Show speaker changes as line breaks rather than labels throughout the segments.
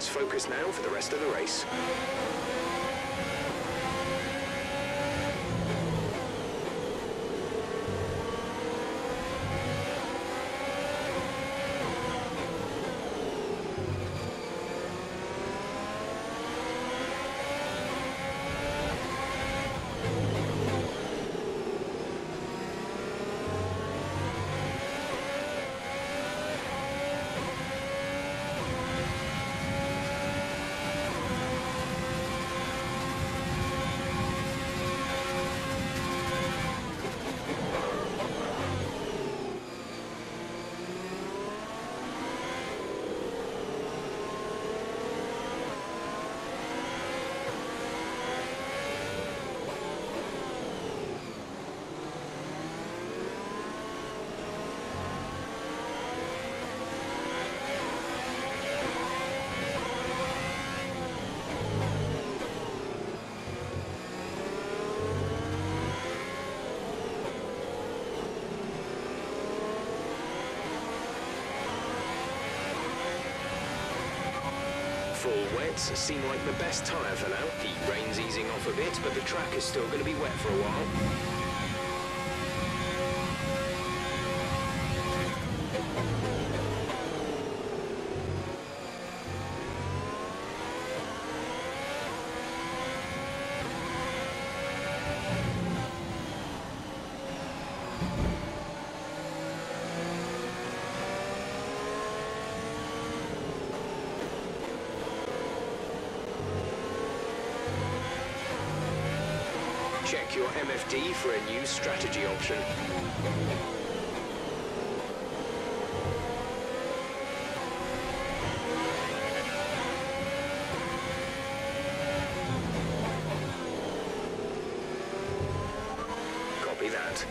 Let's focus now for the rest of the race. Full wets seem like the best tyre for now. The rain's easing off a bit, but the track is still going to be wet for a while. Check your MFD for a new strategy option. Copy that.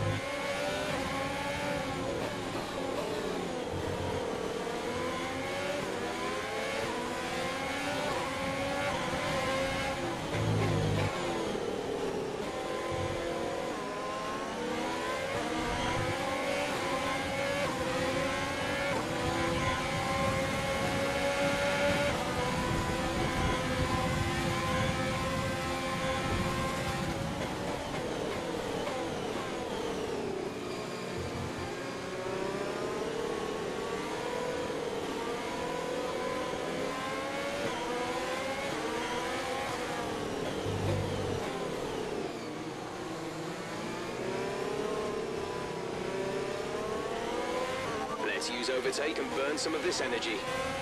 Let's use overtake and burn some of this energy.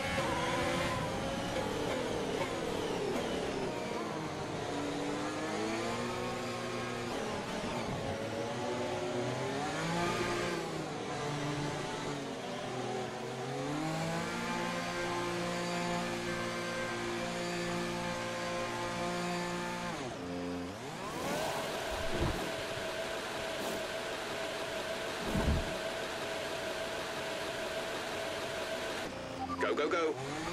Go, go, go.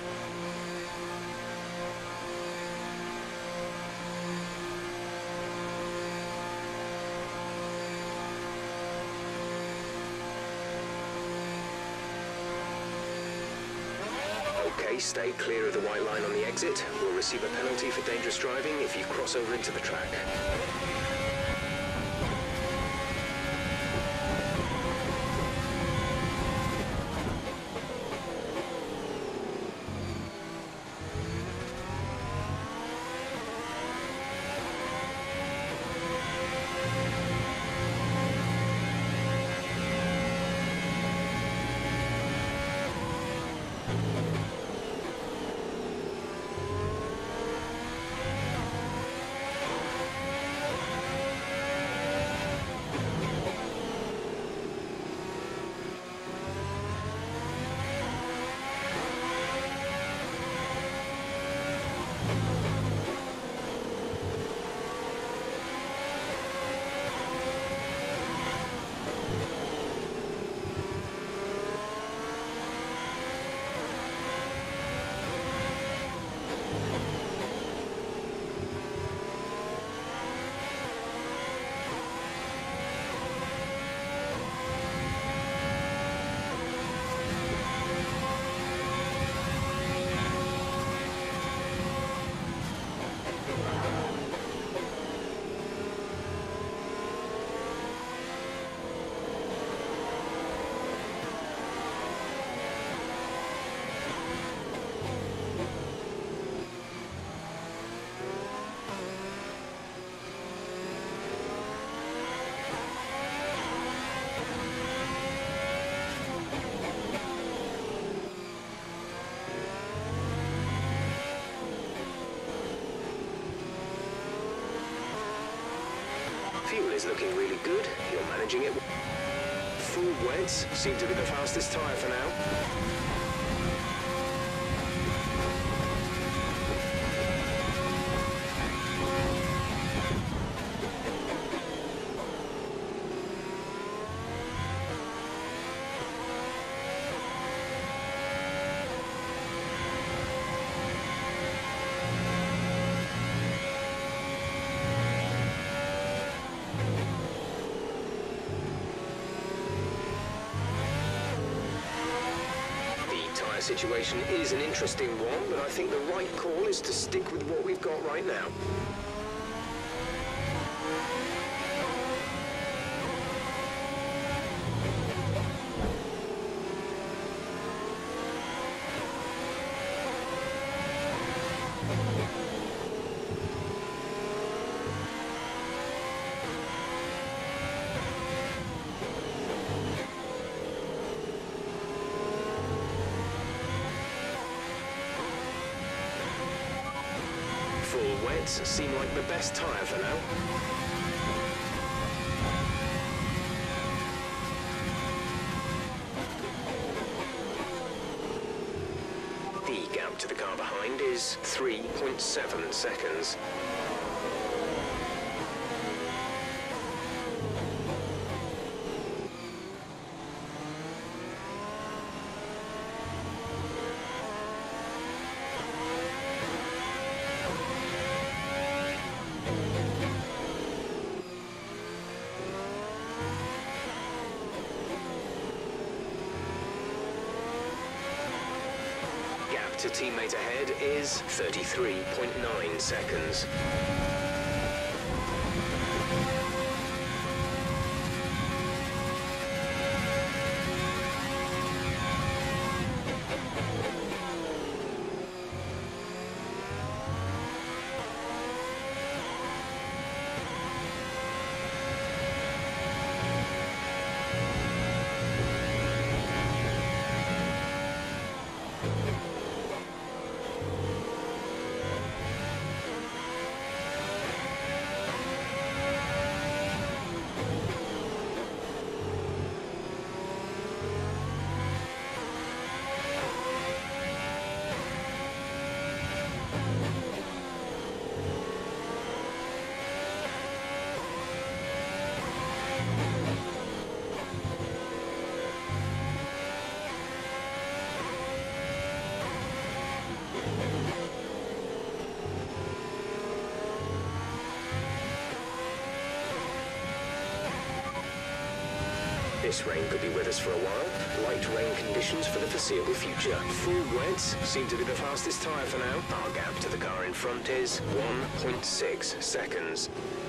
Okay, stay clear of the white line on the exit. We'll receive a penalty for dangerous driving if you cross over into the track. Fuel is looking really good. You're managing it. Full wets seem to be the fastest tyre for now. Situation is an interesting one, but I think the right call is to stick with what we've got right now. Full wets seem like the best tyre for now. The gap to the car behind is 3.7 seconds. To teammate ahead is 33.9 seconds. This rain could be with us for a while. Light rain conditions for the foreseeable future. Full wets seem to be the fastest tyre for now. Our gap to the car in front is 1.6 seconds.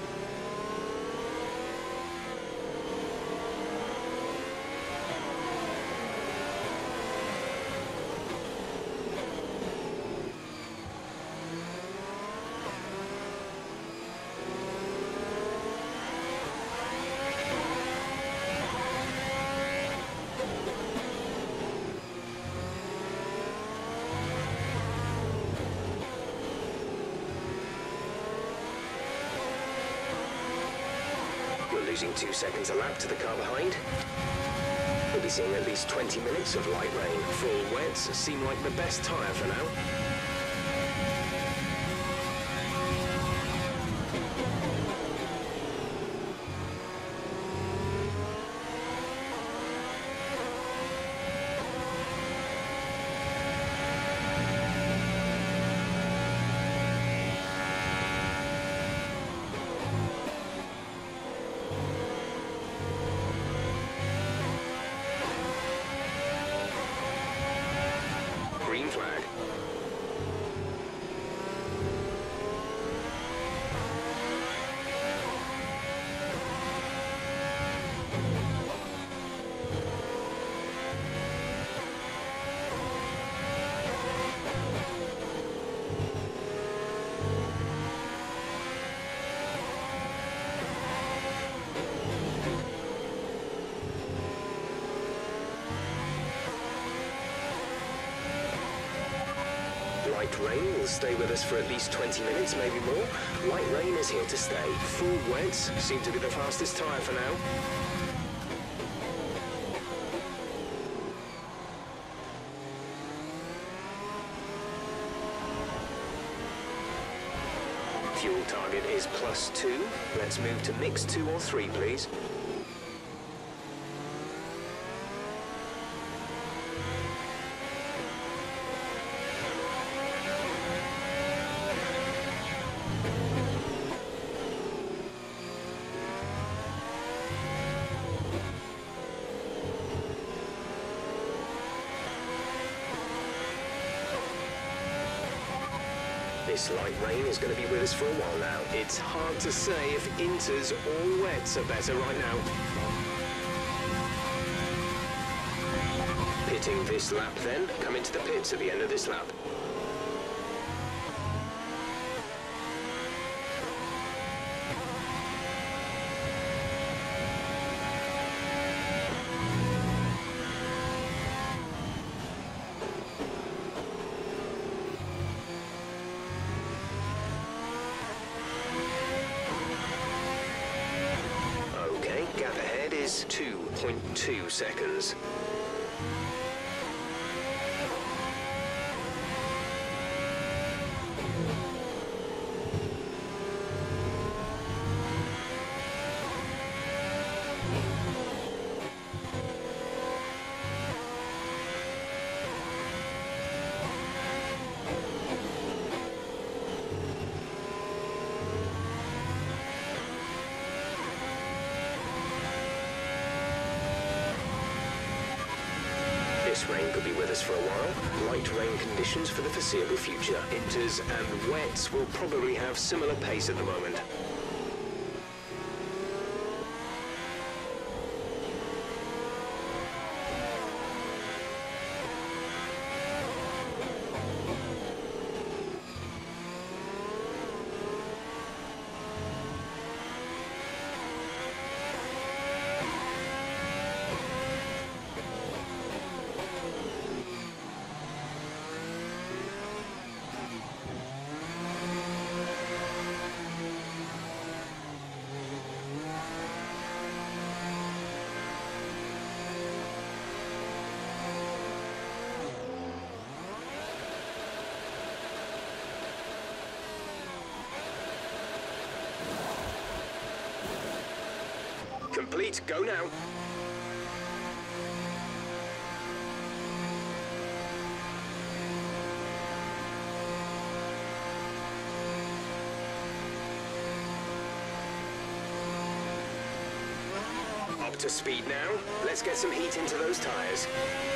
Losing 2 seconds a lap to the car behind. We'll be seeing at least 20 minutes of light rain. Full wets seem like the best tyre for now. Green flag. Light rain will stay with us for at least 20 minutes, maybe more. Light rain is here to stay. Full wets seem to be the fastest tyre for now. Fuel target is +2. Let's move to mix 2 or 3, please. This light rain is going to be with us for a while now. It's hard to say if inters or wets are better right now. Pitting this lap then. Come into the pits at the end of this lap. Gap ahead is 2.2 seconds. This rain could be with us for a while. Light rain conditions for the foreseeable future. Inters and wets will probably have similar pace at the moment. Complete, go now. Up to speed now. Let's get some heat into those tyres.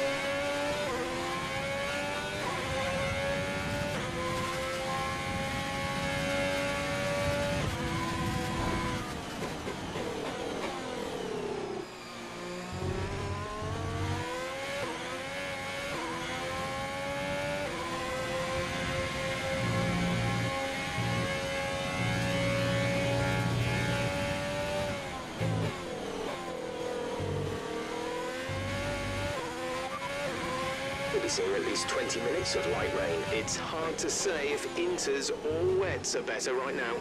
We'll be seeing at least 20 minutes of light rain. It's hard to say if inters or wets are better right now.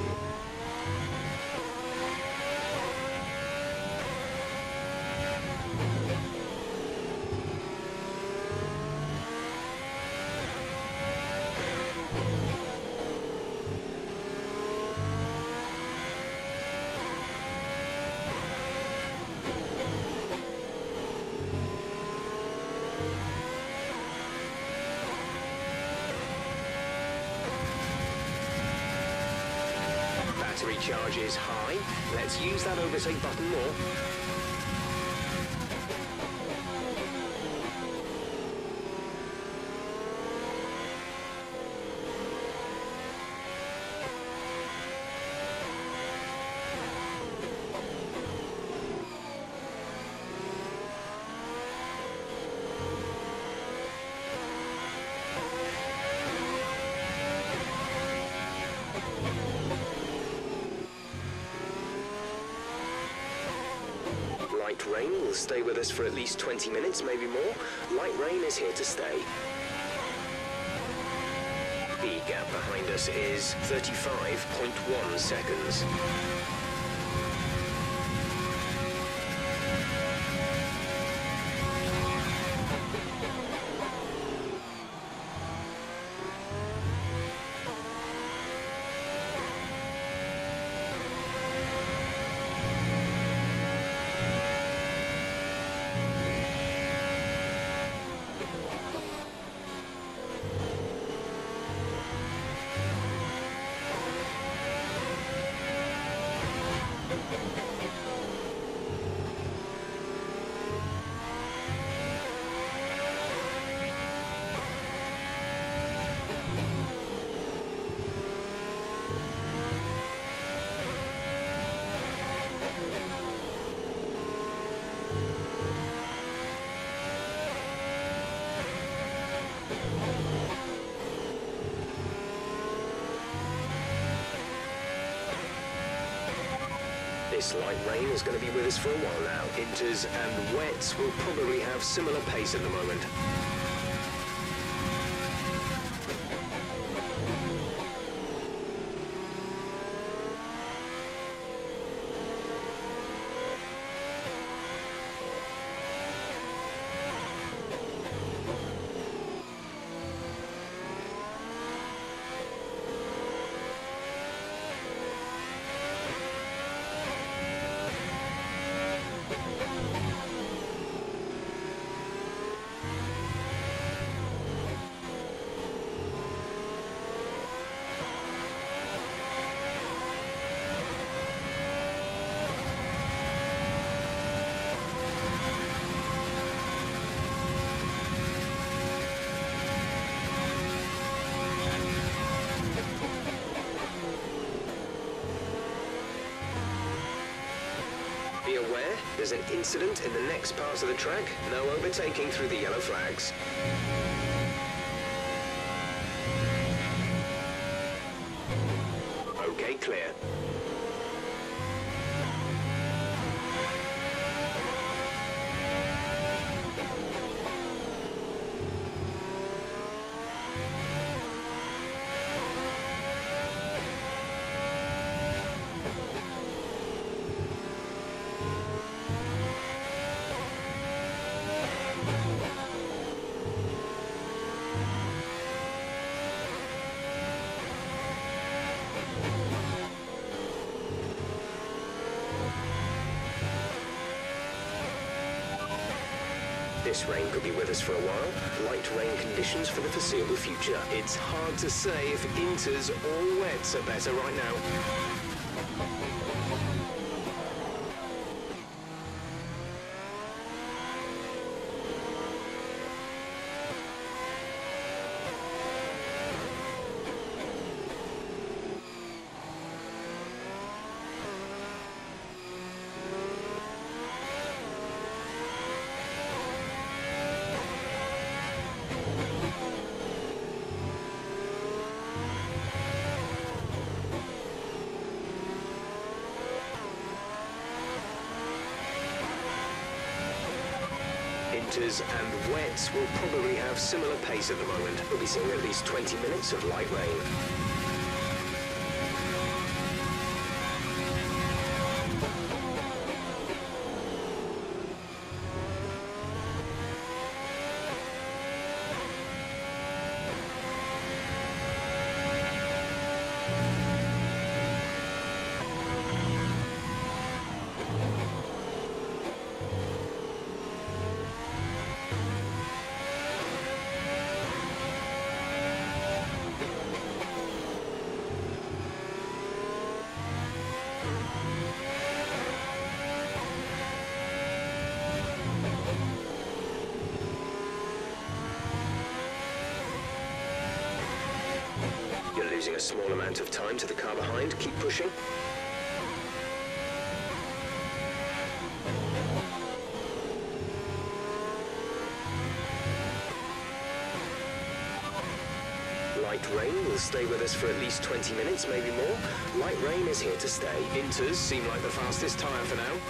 Battery charge is high. Let's use that overtake button more. Light rain will stay with us for at least 20 minutes, maybe more. Light rain is here to stay. speed gap behind us is 35.1 seconds. This light rain is going to be with us for a while now. Inters and wets will probably have similar pace at the moment. Be aware, there's an incident in the next part of the track. No overtaking through the yellow flags. Okay, clear. This rain could be with us for a while. Light rain conditions for the foreseeable future. It's hard to say if inters or wets are better right now. Inters and wets will probably have similar pace at the moment. We'll be seeing at least 20 minutes of light rain. Losing a small amount of time to the car behind. Keep pushing. Light rain will stay with us for at least 20 minutes, maybe more. Light rain is here to stay. Inters seem like the fastest tyre for now.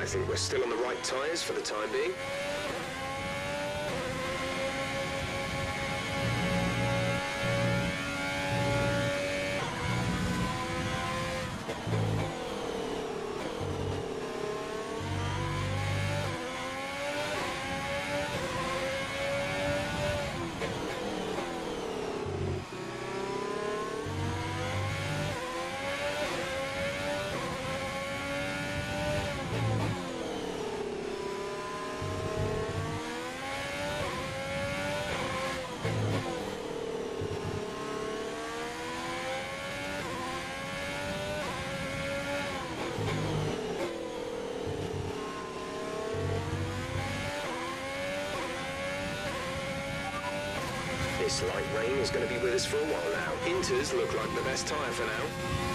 I think we're still on the right tyres for the time being. This light rain is going to be with us for a while now. Inters look like the best tyre for now.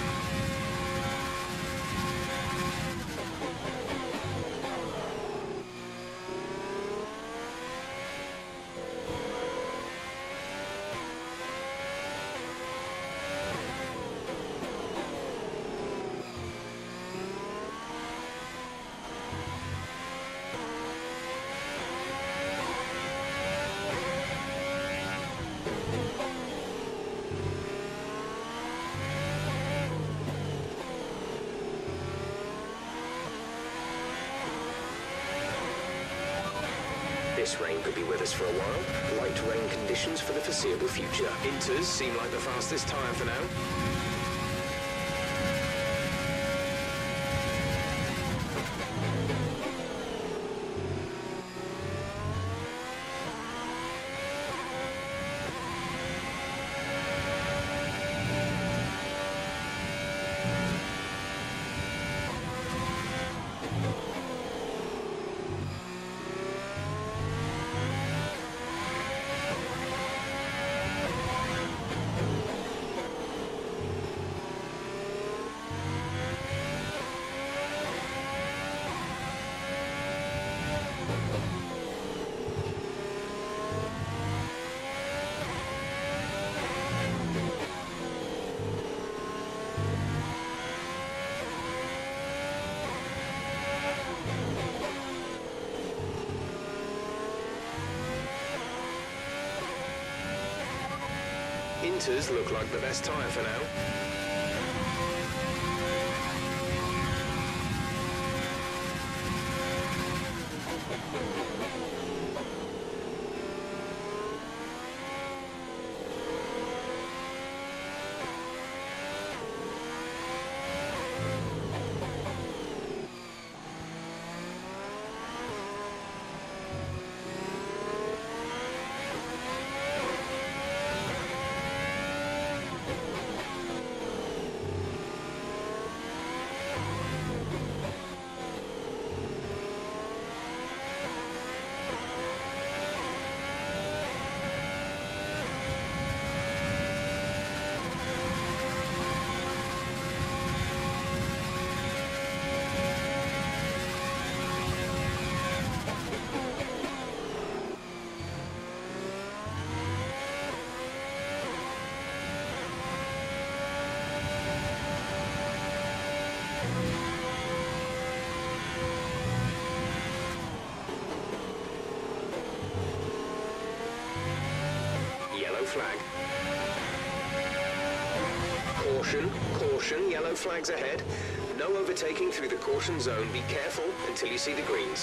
This rain could be with us for a while. Light rain conditions for the foreseeable future. Inters seem like the fastest tyre for now. Inters look like the best tyre for now. Flag. Caution, caution, yellow flags ahead. No overtaking through the caution zone. Be careful until you see the greens.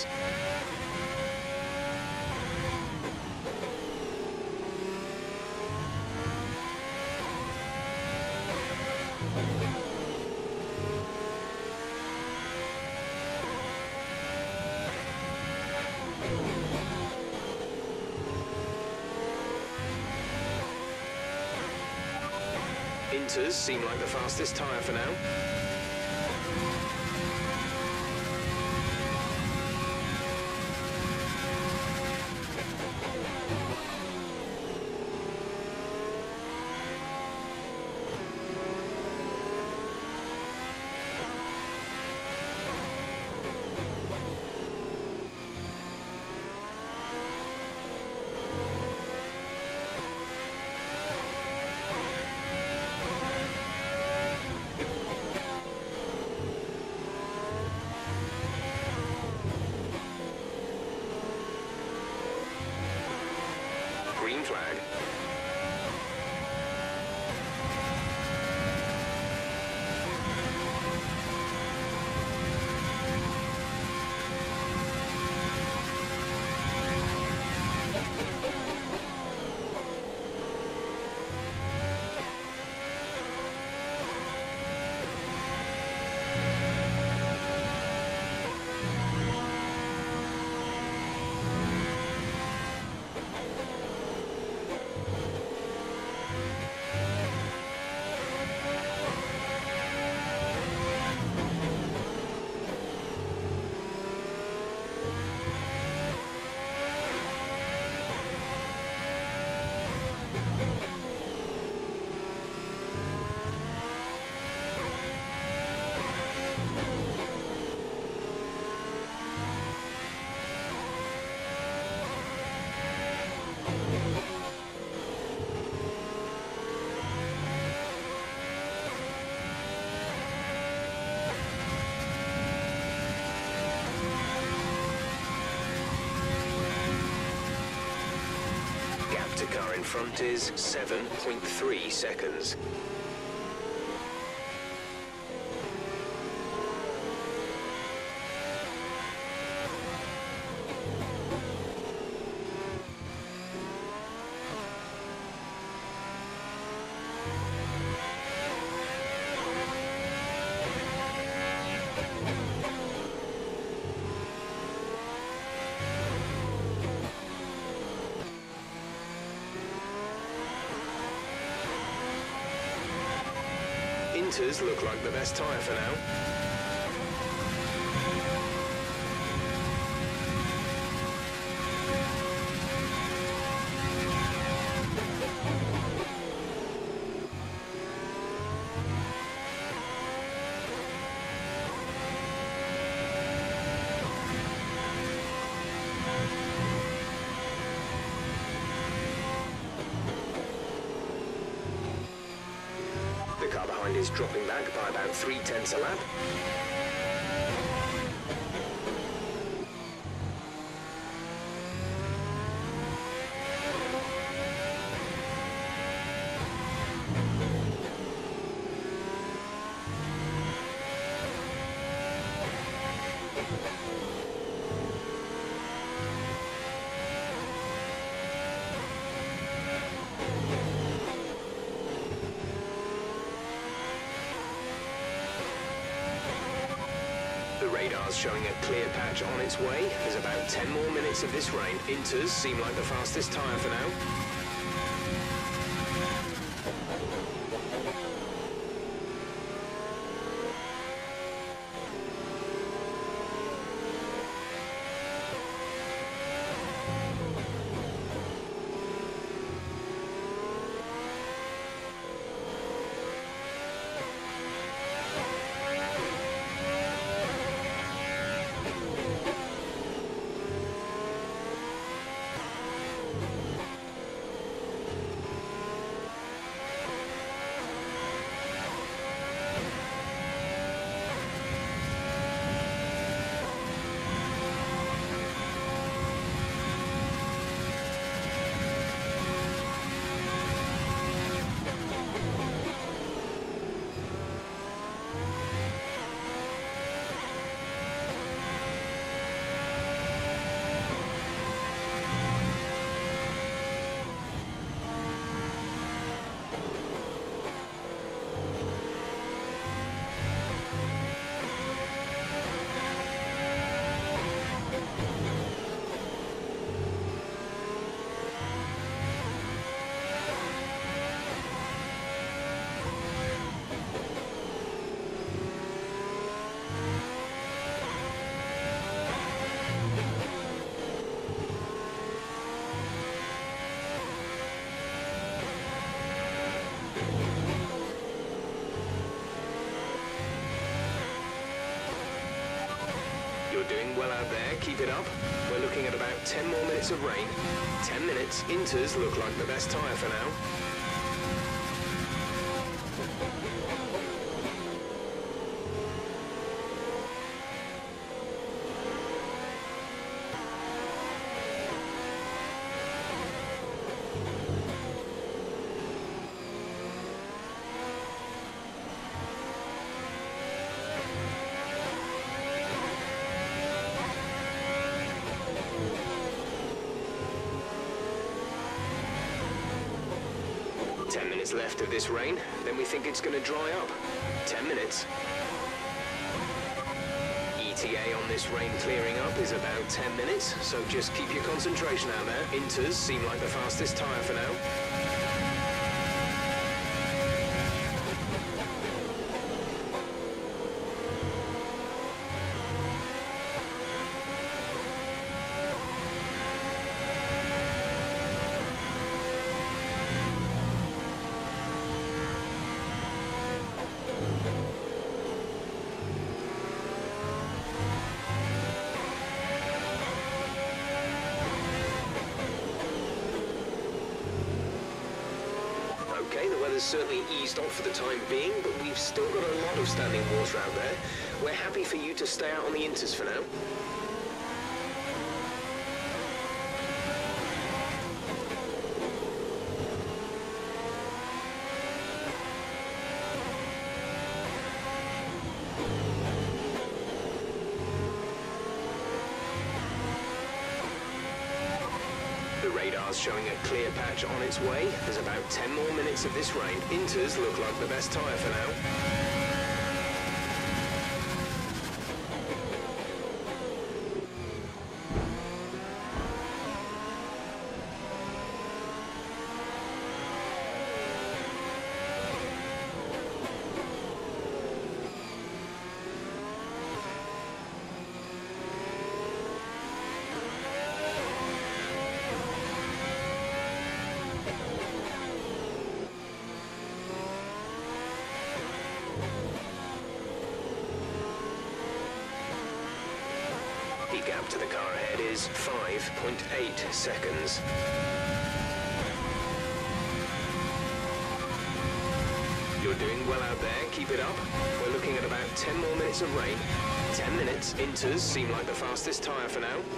Inters seem like the fastest tyre for now. to car in front is 7.3 seconds. Inters look like the best tyre for now. The car behind is dropping back by about 3/10 a lap. The radar's showing a clear patch on its way. There's about 10 more minutes of this rain. Inters seem like the fastest tyre for now. You're doing well out there, keep it up. We're looking at about 10 more minutes of rain. 10 minutes, Inters look like the best tyre for now. Left of this rain, then we think it's going to dry up. 10 minutes. ETA on this rain clearing up is about 10 minutes, so just keep your concentration out there. Inters seem like the fastest tyre for now. Okay, the weather's certainly eased off for the time being, but we've still got a lot of standing water out there. We're happy for you to stay out on the Inters for now. Radar's showing a clear patch on its way. There's about 10 more minutes of this rain. Inters look like the best tyre for now. The gap to the car ahead is 5.8 seconds. You're doing well out there, keep it up. We're looking at about 10 more minutes of rain. 10 minutes, Inters seem like the fastest tyre for now.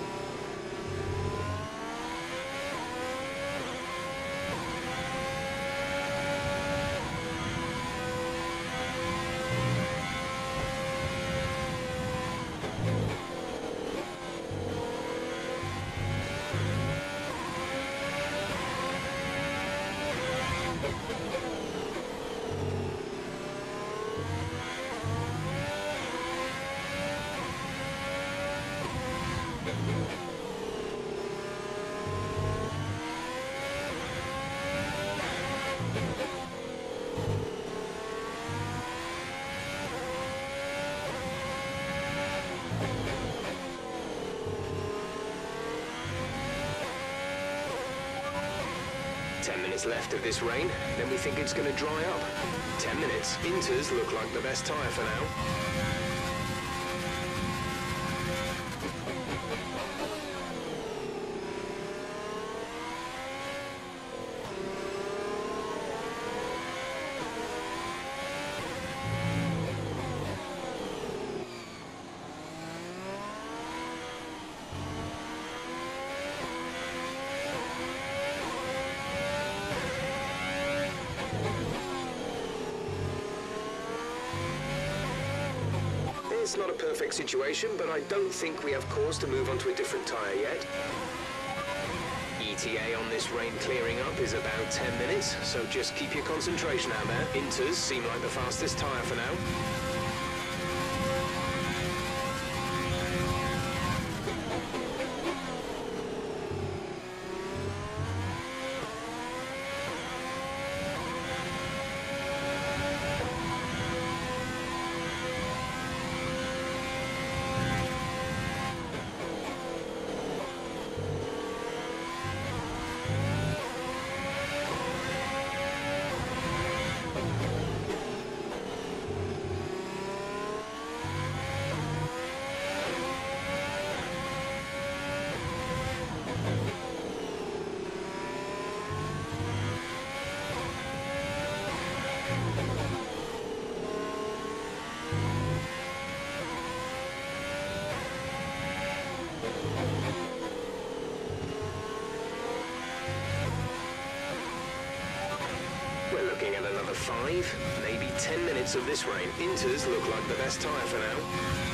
Left of this rain, then we think it's going to dry up. 10 minutes. Inters look like the best tyre for now. It's not a perfect situation, but I don't think we have cause to move on to a different tyre yet. ETA on this rain clearing up is about 10 minutes, so just keep your concentration out there. Inters seem like the fastest tyre for now. Looking at another 5, maybe 10 minutes of this rain. Inters look like the best tyre for now.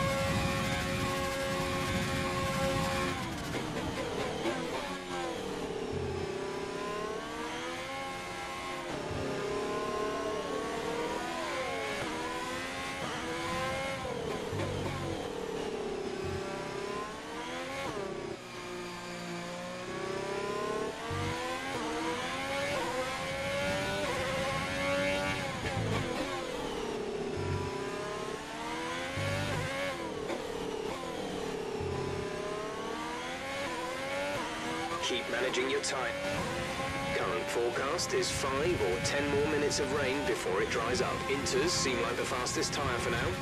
Keep managing your time. Current forecast is 5 or 10 more minutes of rain before it dries up. Inters seem like the fastest tyre for now.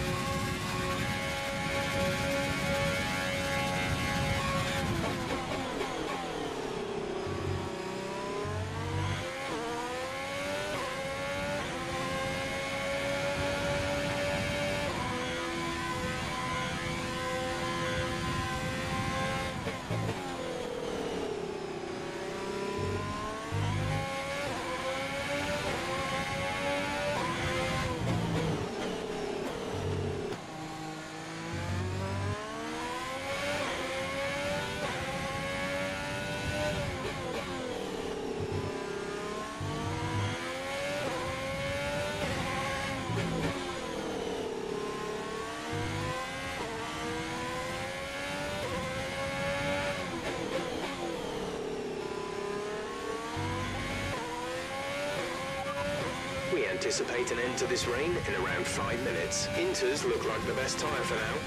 anticipate an end to this rain in around 5 minutes. Inters look like the best tyre for now.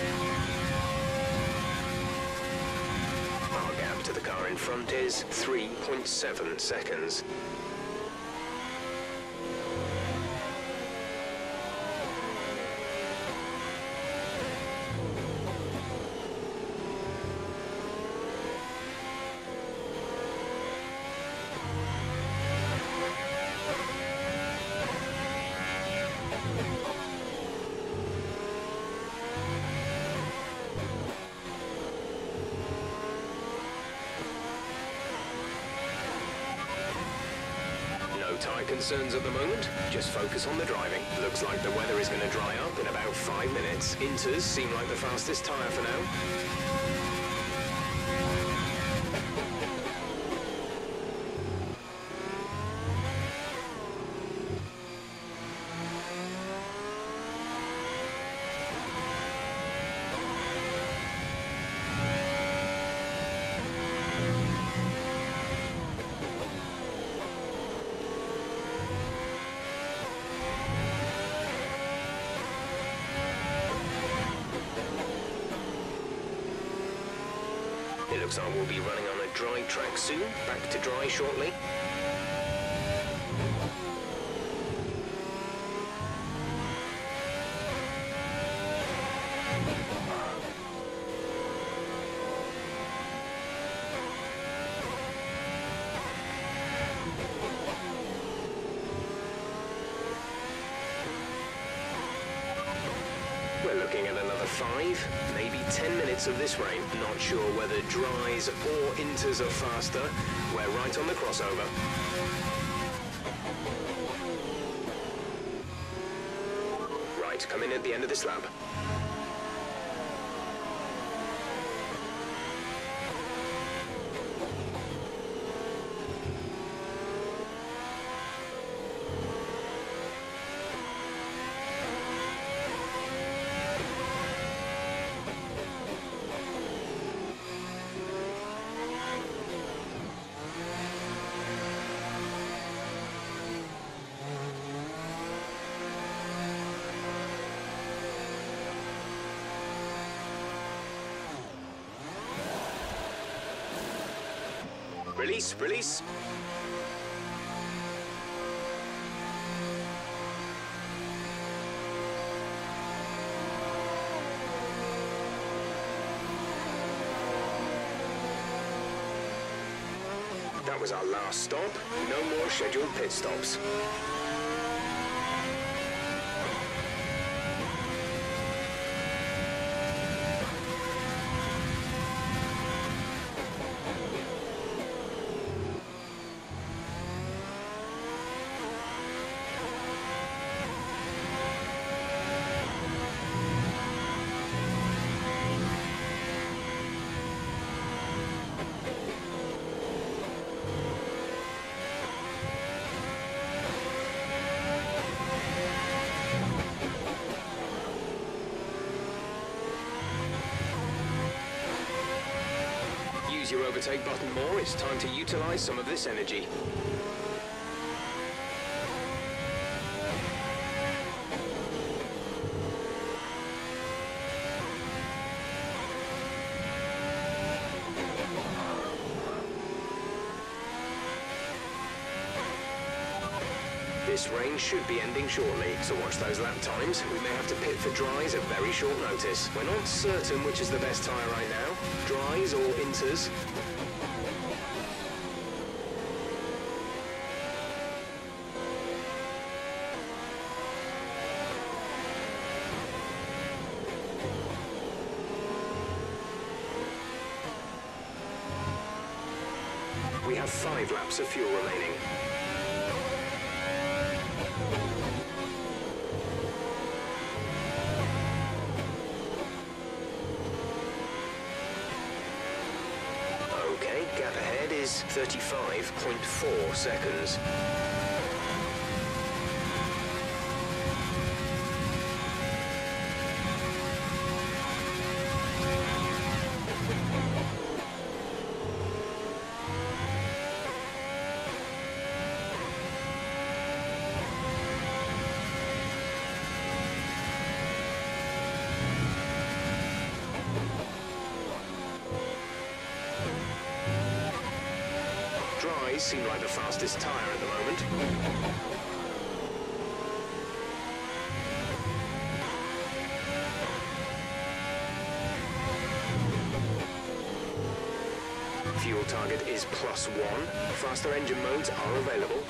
Our gap to the car in front is 3.7 seconds. Tyre concerns at the moment, just focus on the driving. Looks like the weather is going to dry up in about 5 minutes. Inters seem like the fastest tyre for now. It looks like we'll be running on a dry track soon. Back to dry shortly. We're looking at another 5, maybe 10 minutes of this rain. Not sure whether dries or inters are faster. We're right on the crossover. Right, come in at the end of this lap. Release, release. That was our last stop. No more scheduled pit stops. Use your overtake button more. It's time to utilize some of this energy. This rain should be ending shortly, so watch those lap times. We may have to pit for dries at very short notice. We're not certain which is the best tyre right now, dries or inters. We have 5 laps of fuel remaining. Okay, gap ahead is 35.4 seconds. always seem like the fastest tyre at the moment. Fuel target is +1. Faster engine modes are available.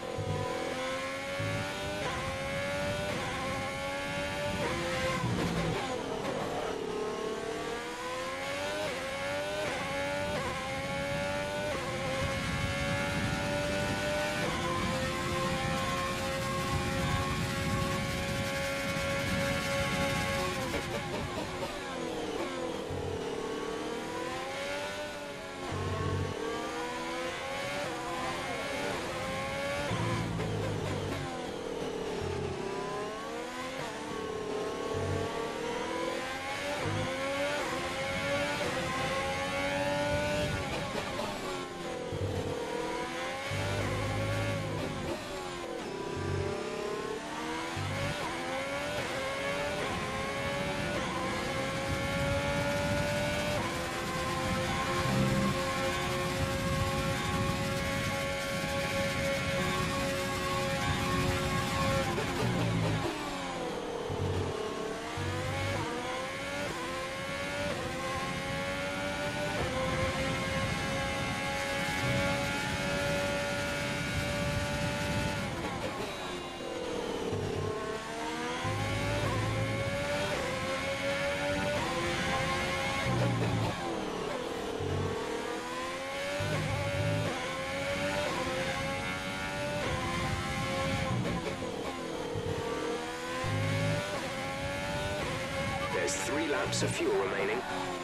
There's 3 laps of fuel remaining.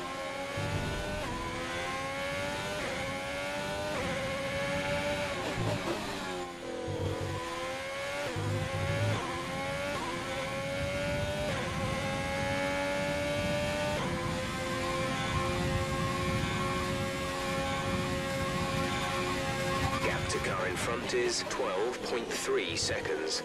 Gap to car in front is 12.3 seconds.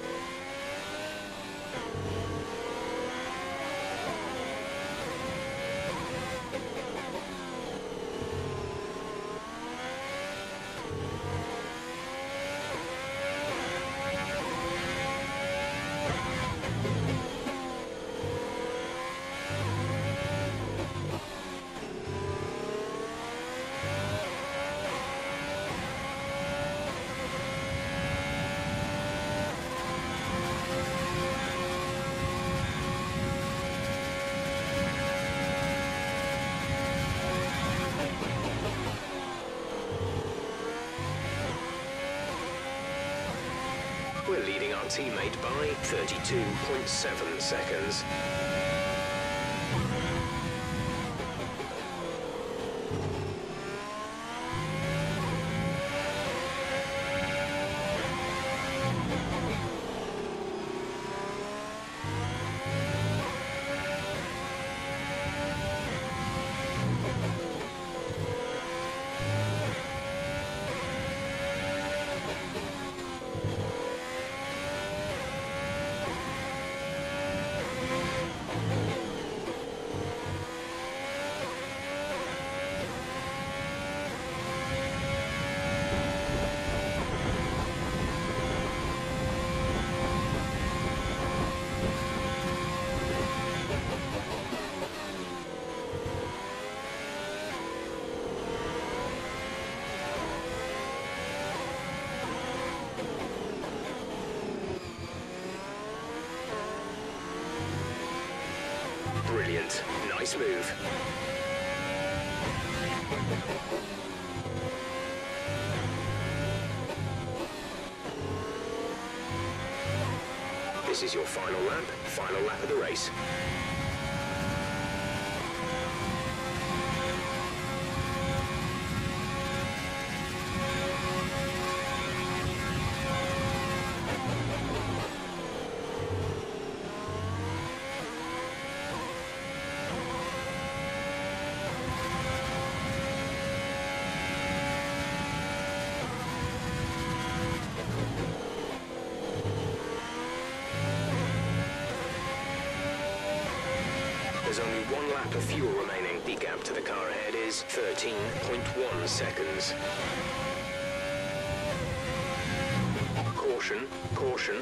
We're leading our teammate by 32.7 seconds. Brilliant. Nice move. This is your final lap of the race. There's only 1 lap of fuel remaining. The gap to the car ahead is 13.1 seconds. Caution, caution.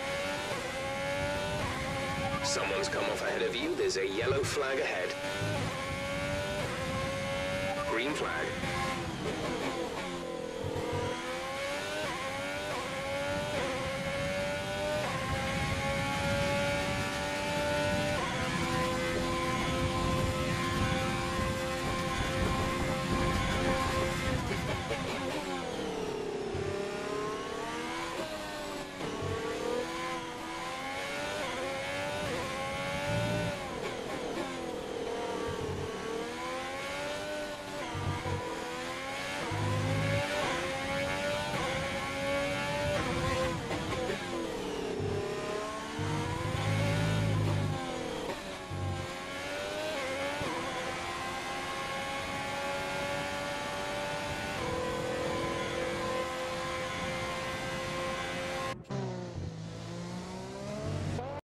Someone's come off ahead of you. There's a yellow flag ahead. Green flag.